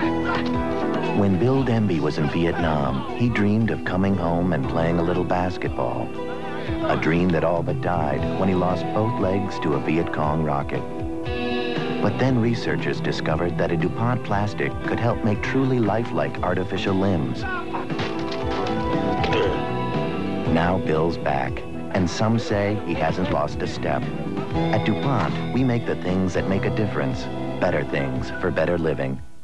When Bill Denby was in Vietnam, he dreamed of coming home and playing a little basketball. A dream that all but died when he lost both legs to a Viet Cong rocket. But then researchers discovered that a DuPont plastic could help make truly lifelike artificial limbs. Now Bill's back, and some say he hasn't lost a step. At DuPont, we make the things that make a difference. Better things for better living.